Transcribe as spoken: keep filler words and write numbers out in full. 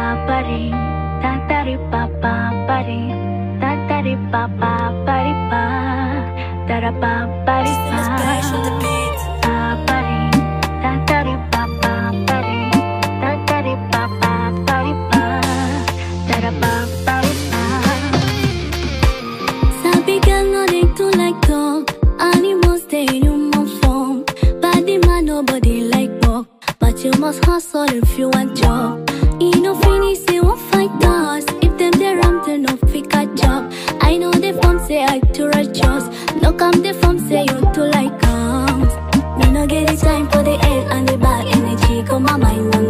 pari, tatari papa pari, tatari papa pari pa, tara pa pari pa. Pari, tatari papa pari, tatari papa pari pa, tara pa pari pa. Sabi ka no need to like talk, animals stay in human form. Body man nobody like walk, but you must hustle if you want job. You know finish they won't fight us. If them they ram they no fit a job. I know they from say I too righteous. No come they from say you too like us. Me no get the time for the hate and the bad energy. Come my mind.